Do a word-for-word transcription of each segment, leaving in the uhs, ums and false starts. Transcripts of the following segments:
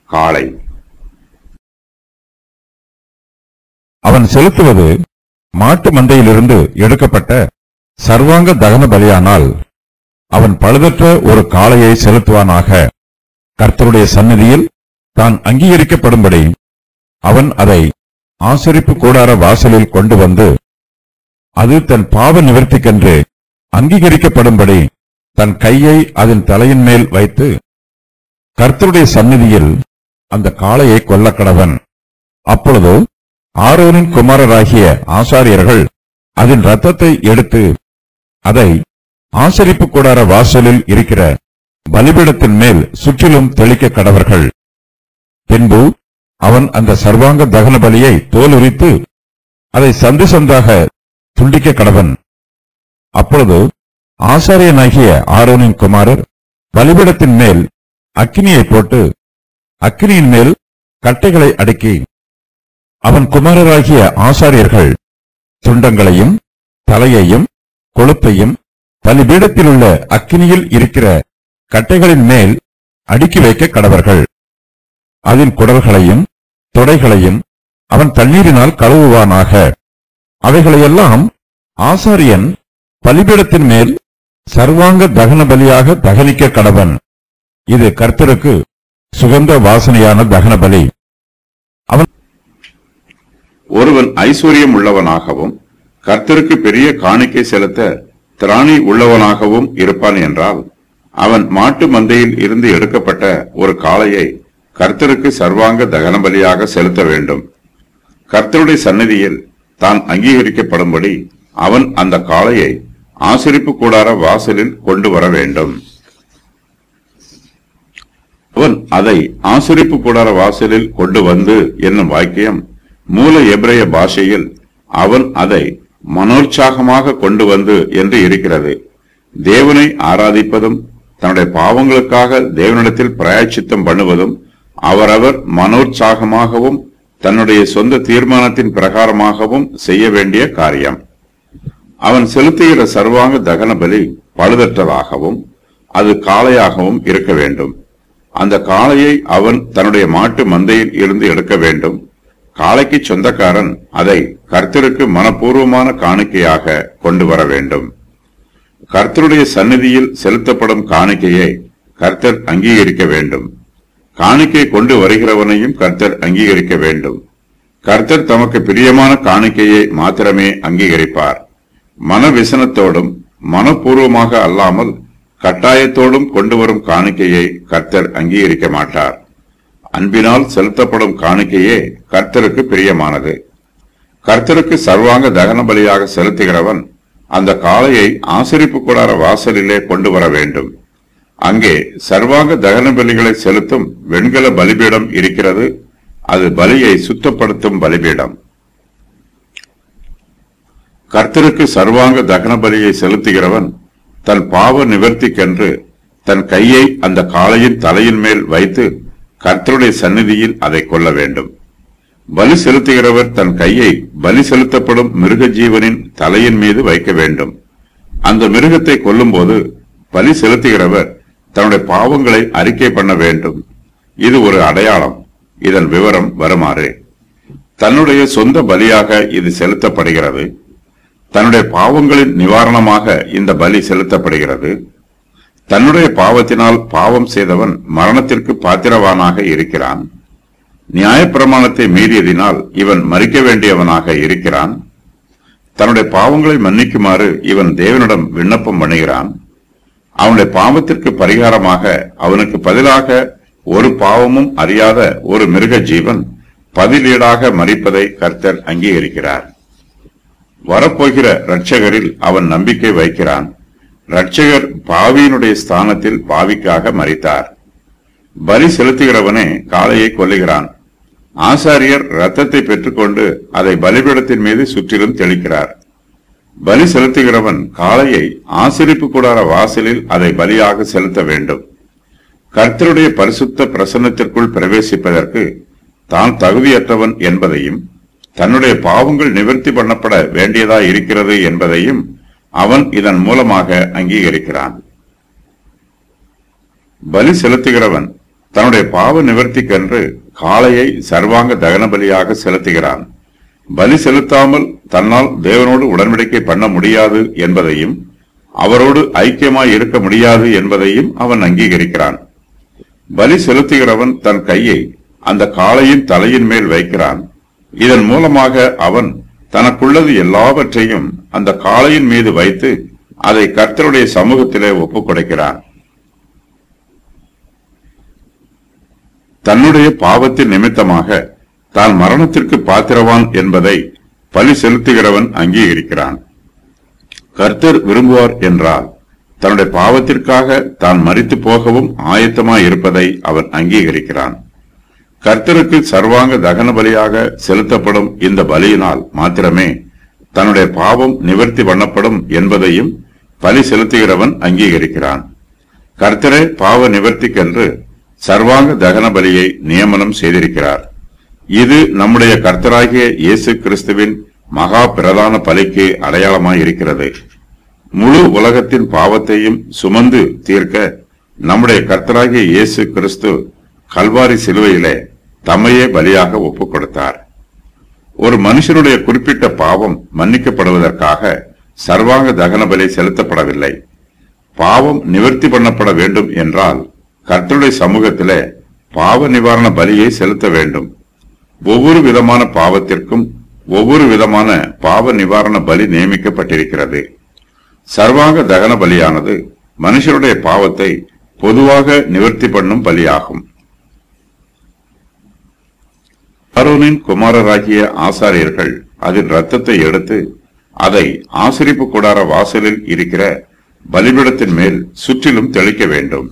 காளை. அவன் செலுத்துவது மாட்டு மந்தையிலிருந்து எடுக்கப்பட்ட சர்வாங்க தகன பலியானால் அவன் பழுதற்ற ஒரு காளையை செலுத்துவானாக. கர்த்தருடைய சந்நிதியில் தான் அங்கீகரிக்கப்படும்படி அவன் அதை ஆசரிப்பு கூடார வாசலில் கொண்டு வந்து அது தன் பாவ நிவர்த்திக்கென்று அங்கீகரிக்கப்படும்படி தன் கையை அதன் தலையின் மேல் வைத்து கர்த்தருடைய சந்நிதியில் அந்த காளையை கொல்லக்கடவன். அப்பொழுது ஆரோனின் குமாரராகிய ஆசாரியர்கள் அதன் இரத்தத்தை எடுத்து அதை ஆசரிப்பு கூடார வாசலில் இருக்கிற பலிபீடத்தின் மேல் சுற்றிலும் தெளிக்க கடவர்கள். பின்பு அவன் அந்த சர்வாங்க தகன பலியை தோலுரித்து அதை சந்து சந்தாக துண்டிக்க கடவன். அப்பொழுது ஆசாரியனாகிய ஆரோனின் குமாரர் பலிபீடத்தின் மேல் அக்கினியை போட்டு அக்கினியின் மேல் கட்டைகளை அடுக்கி அவன் குமாரராகிய ஆசாரியர்கள் துண்டங்களையும் தலையையும் கொழுப்பையும் பலிபீடத்தில் உள்ள அக்கினியில் இருக்கிற கட்டைகளின் மேல் அடுக்கி வைக்க கடவர்கள். அதன் குடல்களையும் தொடைகளையும் அவன் தண்ணீரினால் கழுவுவானாக. அவைகளையெல்லாம் ஆசாரியன் பலிபீடத்தின் மேல் சர்வாங்க தகன பலியாக தகனிக்க கடவன். இது கர்த்தருக்கு சுகந்த வாசனையான தகன பலி. அவன் ஒருவன் ஐஸ்வர்யம் உள்ளவனாகவும் கர்த்தருக்கு பெரிய காணிக்கை செலுத்த திராணி உள்ளவனாகவும் இருப்பான் என்றால் அவன் மாட்டு மந்தையில் இருந்து எடுக்கப்பட்ட ஒரு காளையை கர்த்தருக்கு சர்வாங்க தகன பலியாக செலுத்த வேண்டும். கர்த்தருடைய சந்நிதியில் தான் அங்கீகரிக்கப்படும்படி அவன் அந்த காளையை ஆசரிப்பு கூடார வாசலில் கொண்டு வர வேண்டும். அவன் அதை ஆசரிப்பு கூடார வாசலில் கொண்டு வந்து என்னும் வாக்கியம் மூல எபிரேய பாஷையில் அவன் அதை மனோற்சாகமாக கொண்டு வந்து என்று இருக்கிறது. தேவனை ஆராதிப்பதும் தன்னுடைய பாவங்களுக்காக தேவனிடத்தில் பிராயச்சித்தம் பண்ணுவதும் அவரவர் மனோற்சாகமாகவும் தன்னுடைய சொந்த தீர்மானத்தின் பிரகாரமாகவும் செய்ய வேண்டிய காரியம். அவன் செலுத்துகிற சர்வாங்க தகன பலி பழுதற்றதாகவும் அது காளையாகவும் இருக்க வேண்டும். அந்த காளையை அவன் தன்னுடைய மாட்டு மந்தையில் இருந்து எடுக்க வேண்டும். காளைக்கு சொந்தக்காரன் அதை கர்த்தருக்கு மனப்பூர்வமான காணிக்கையாக கொண்டு வர வேண்டும். கர்த்தருடைய சந்நிதியில் செலுத்தப்படும் காணிக்கையை கர்த்தர் அங்கீகரிக்க வேண்டும். காணிக்கை கொண்டு வருகிறவனையும் கர்த்தர் அங்கீகரிக்க வேண்டும். கர்த்தர் தமக்கு பிரியமான காணிக்கையை மாத்திரமே அங்கீகரிப்பார். மனவிசனத்தோடும் மனப்பூர்வமாக அல்லாமல் கட்டாயத்தோடும் கொண்டு வரும் காணிக்கையை கர்த்தர் அங்கீகரிக்க மாட்டார். அன்பினால் செலுத்தப்படும் காணிக்கையே கர்த்தருக்கு பிரியமானது. கர்த்தருக்கு சர்வாங்க தகன பலியாக செலுத்துகிறவன் அந்த காளையை ஆசரிப்பு கூடார வாசலிலே கொண்டு வர வேண்டும். அங்கே சர்வாங்க தகன பலிகளை செலுத்தும் வெண்கல பலிபீடம் இருக்கிறது. அது பலியை சுத்தப்படுத்தும் பலிபீடம். கர்த்தருக்கு சர்வாங்க தகன பலியை செலுத்துகிறவன் தன் பாவ நிவர்த்திக்கென்று தன் கையை அந்த காளையின் தலையின் மேல் வைத்து கர்த்தருடைய சந்நிதியில் அதை கொள்ள வேண்டும். பலி செலுத்துகிறவர் தன் கையை பலி செலுத்தப்படும் மிருக ஜீவனின் தலையின் மீது வைக்க வேண்டும். அந்த மிருகத்தை கொல்லும் போது பலி செலுத்துகிறவர் தன்னுடைய பாவங்களை அறிக்கை பண்ண வேண்டும். இது ஒரு அடையாளம். இதன் விவரம் வருமாறு: தன்னுடைய சொந்த பலியாக இது செலுத்தப்படுகிறது. தன்னுடைய பாவங்களின் நிவாரணமாக இந்த பலி செலுத்தப்படுகிறது. தன்னுடைய பாவத்தினால் பாவம் செய்தவன் மரணத்திற்கு பாத்திரவானாக இருக்கிறான். நியாயப்பிரமாணத்தை மீறியதினால் இவன் மரிக்க வேண்டியவனாக இருக்கிறான். தன்னுடைய பாவங்களை மன்னிக்குமாறு இவன் தேவனிடம் விண்ணப்பம் பண்ணுகிறான். அவனுடைய பாவத்திற்கு பரிகாரமாக அவனுக்கு பதிலாக ஒரு பாவமும் அறியாத ஒரு மிருக ஜீவன் பதிலீடாக மரிப்பதை கர்த்தர் அங்கீகரிக்கிறார். வரப்போகிற இரட்சகரில் அவன் நம்பிக்கை வைக்கிறான். இரட்சகர் பாவியினுடைய ஸ்தானத்தில் பாவிக்காக மரித்தார். பலி செலுத்துகிறவனே காளையை கொல்லுகிறான். ஆசாரியர் இரத்தத்தை பெற்றுக்கொண்டு அதை பலிபீடத்தின் மீது சுற்றிலும் தெளிக்கிறார். பலி செலுத்துகிறவன் காளையை ஆசரிப்பு கூடார வாசலில் அதை பலியாக செலுத்த வேண்டும். கர்த்தருடைய பரிசுத்த பிரசன்னத்திற்குள் பிரவேசிப்பதற்கு தான் தகுதியற்றவன் என்பதையும் தன்னுடைய பாவங்கள் நிவர்த்தி பண்ணப்பட வேண்டியதாய் இருக்கிறது என்பதையும் அவன் இதன் மூலமாக அங்கீகரிக்கிறான். பலி செலுத்துகிறவன் தன்னுடைய பாவ நிவர்த்திக்கென்று காளையை சர்வாங்க தகன பலியாக செலுத்துகிறான். பலி செலுத்தாமல் தன்னால் தேவனோடு உடன்படிக்கை பண்ண முடியாது என்பதையும் அவரோடு ஐக்கியமாய் இருக்க முடியாது என்பதையும் அவன் அங்கீகரிக்கிறான். பலி செலுத்துகிறவன் தன் கையை அந்த காளையின் தலையின் மேல் வைக்கிறான். இதன் மூலமாக அவன் தனக்குள்ளது எல்லாவற்றையும் அந்த காளையின் மீது வைத்து அதை கர்த்தருடைய சமூகத்திலே ஒப்புக் கொடுக்கிறான். தன்னுடைய பாவத்தின் நிமித்தமாக தான் மரணத்திற்கு பாத்திரவான் என்பதை பலி செலுத்துகிறவன் அங்கீகரிக்கிறான். கர்த்தர் விரும்புவார் என்றால் தன்னுடைய பாவத்திற்காக தான் மரித்து போகவும் ஆயத்தமாய் இருப்பதை அவன் அங்கீகரிக்கிறான். கர்த்தருக்கு சர்வாங்க தகன பலியாக செலுத்தப்படும் இந்த பலியினால் மாத்திரமே தன்னுடைய பாவம் நிவர்த்தி பண்ணப்படும் என்பதையும் பலி செலுத்துகிறவன் அங்கீகரிக்கிறான். கர்த்தரே பாவ நிவர்த்திக்கென்று சர்வாங்க தகன பலியை நியமனம் செய்திருக்கிறார். இது நம்முடைய கர்த்தராகிய இயேசு கிறிஸ்துவின் மகா பிரதான பலிக்கு அடையாளமாய் இருக்கிறது. முழு உலகத்தின் பாவத்தையும் சுமந்து தீர்க்க நம்முடைய கர்த்தராகிய இயேசு கிறிஸ்து கல்வாரி சிலுவையிலே தம்மையே பலியாக ஒப்புக் கொடுத்தார். ஒரு மனுஷனுடைய குறிப்பிட்ட பாவம் மன்னிக்கப்படுவதற்காக சர்வாங்க தகன பலி செலுத்தப்படவில்லை. பாவம் நிவர்த்தி பண்ணப்பட வேண்டும் என்றால் கர்த்தருடைய சமூகத்திலே பாவ நிவாரண பலியை செலுத்த வேண்டும். ஒவ்வொரு விதமான பாவத்திற்கும் ஒவ்வொரு விதமான பாவ நிவாரண பலி நியமிக்கப்பட்டிருக்கிறது. சர்வாங்க தகன பலியானது மனுஷருடைய பாவத்தை பொதுவாக நிவர்த்தி பண்ணும் பலியாகும். ஆரோனின் குமாரராகிய ஆசாரியர்கள் அதன் இரத்தத்தை எடுத்து அதை ஆசரிப்பு கூடார வாசலில் இருக்கிற பலிபீடத்தின் மேல் சுற்றிலும் தெளிக்க வேண்டும்.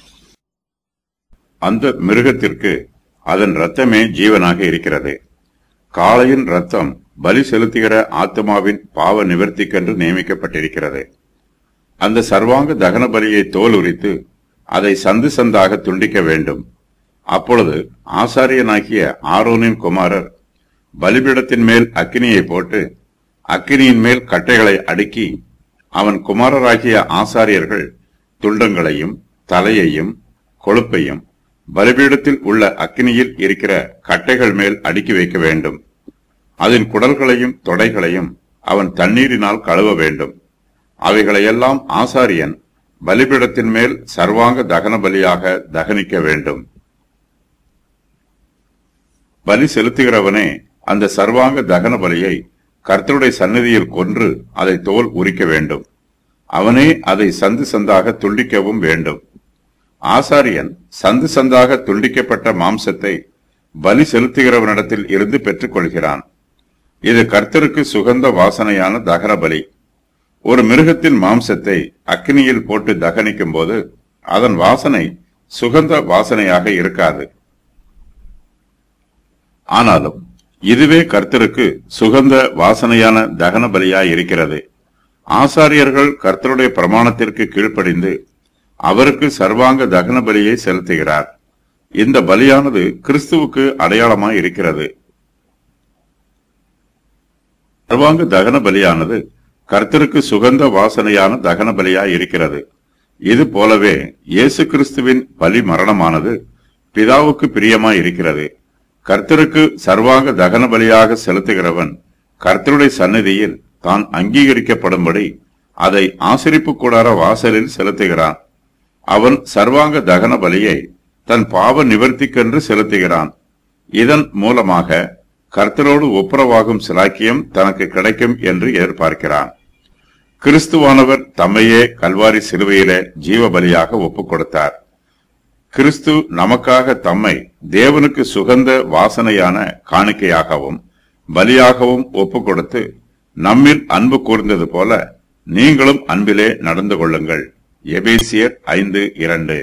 அந்த மிருகத்திற்கு அதன் இரத்தமே ஜீவனாக இருக்கிறது. காளையின் இரத்தம் பலி செலுத்துகிற ஆத்மாவின் பாவ நிவர்த்திக்கென்று நியமிக்கப்பட்டிருக்கிறது. அந்த சர்வாங்க தகன பலியை தோல் உரித்து அதை சந்து சந்தாக துண்டிக்க வேண்டும். அப்பொழுது ஆசாரியனாகிய ஆரோனின் குமாரர் பலிபீடத்தின் மேல் அக்கினியை போட்டு அக்கினியின் மேல் கட்டைகளை அடுக்கி அவன் குமாரராகிய ஆசாரியர்கள் துண்டங்களையும் தலையையும் கொழுப்பையும் பலிபீடத்தில் உள்ள அக்கினியில் இருக்கிற கட்டைகள் மேல் அடுக்கி வைக்க வேண்டும். அதன் குடல்களையும் தொடைகளையும் அவன் தண்ணீரினால் கழுவ வேண்டும். அவைகளையெல்லாம் ஆசாரியன் பலிபீடத்தின் மேல் சர்வாங்க தகன பலியாக தகனிக்க வேண்டும். பலி செலுத்துகிறவனே அந்த சர்வாங்க தகன பலியை கர்த்தருடைய சந்நிதியில் கொன்று அதை தோல் உரிக்க வேண்டும். அவனே அதை சந்து சந்தாக துண்டிக்கவும் வேண்டும். ஆசாரியன் சந்து சந்தாக துண்டிக்கப்பட்ட மாம்சத்தை பலி செலுத்துகிறவனிடத்தில் இருந்து பெற்றுக் கொள்கிறான். இது கர்த்தருக்கு சுகந்த வாசனையான தகன பலி. ஒரு மிருகத்தின் மாம்சத்தை அக்னியில் போட்டு தகனிக்கும் போது அதன் வாசனை சுகந்த வாசனையாக இருக்காது. ஆனாலும் இதுவே கர்த்தருக்கு சுகந்த வாசனையான தகன பலியாய் இருக்கிறது. ஆசாரியர்கள் கர்த்தருடைய பிரமாணத்திற்கு கீழ்ப்படிந்து அவருக்கு சர்வாங்க தகன பலியை செலுத்துகிறார். இந்த பலியானது கிறிஸ்துவுக்கு அடையாளமாய் இருக்கிறது. சர்வாங்க தகன பலியானது கர்த்தருக்கு சுகந்த வாசனையான தகன பலியாய் இருக்கிறது. இது போலவே இயேசு கிறிஸ்துவின் பலி மரணமானது பிதாவுக்கு பிரியமாய் இருக்கிறது. கர்த்தருக்கு சர்வாங்க தகன பலியாக செலுத்துகிறவன் கர்த்தருடைய சந்நிதியில் தான் அங்கீகரிக்கப்படும்படி அதை ஆசரிப்பு கூடார வாசலில் செலுத்துகிறான். அவன் சர்வாங்க தகன பலியை தன் பாவ நிவர்த்திக்கென்று செலுத்துகிறான். இதன் மூலமாக கர்த்தரோடு ஒப்புரவாகும் சிலாக்கியம் தனக்கு கிடைக்கும் என்று எதிர்பார்க்கிறான். கிறிஸ்துவானவர் தம்மையே கல்வாரி சிலுவையிலே ஜீவ பலியாக ஒப்புக் கொடுத்தார். கிறிஸ்து நமக்காக தம்மை தேவனுக்கு சுகந்த வாசனையான காணிக்கையாகவும் பலியாகவும் ஒப்புக் கொடுத்து நம்மில் அன்பு கூர்ந்தது போல நீங்களும் அன்பிலே நடந்து கொள்ளுங்கள். எபேசியர் ஐந்து இரண்டு.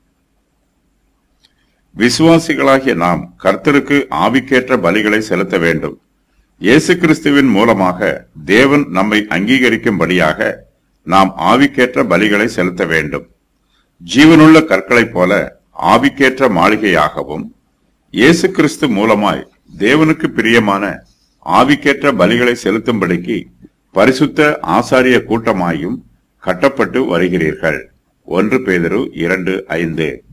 விசுவாசிகளாகிய நாம் கர்த்தருக்கு ஆவிக்கேற்ற பலிகளை செலுத்த வேண்டும். இயேசு கிறிஸ்துவின் மூலமாக தேவன் நம்மை அங்கீகரிக்கும்படியாக நாம் ஆவிக்கேற்ற பலிகளை செலுத்த வேண்டும். ஜீவனுள்ள கற்களைப் போல ஆவிக்கேற்ற மாளிகையாகவும் இயேசு கிறிஸ்து மூலமாய் தேவனுக்கு பிரியமான ஆவிக்கேற்ற பலிகளை செலுத்தும்படிக்கு பரிசுத்த ஆசாரிய கூட்டமாயும் கட்டப்பட்டு வருகிறீர்கள். ஒன்று பேதுரு இரண்டு ஐந்து.